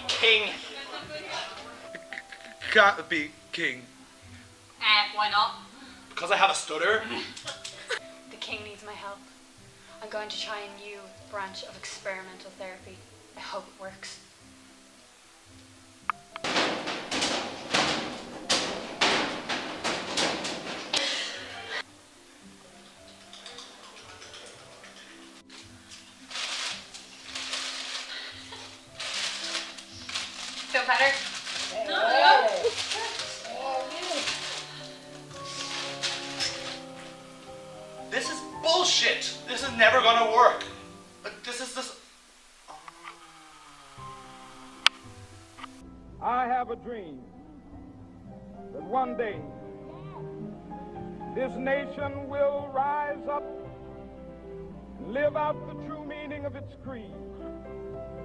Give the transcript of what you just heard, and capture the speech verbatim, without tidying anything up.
king. Can't be king. Eh, why not? Because I have a stutter. The king needs my help. I'm going to try a new branch of experimental therapy. I hope it works. Feel better? No. This is bullshit. This is never gonna work. But this is this. I have a dream that one day this nation will rise up and live out the true meaning of its creed.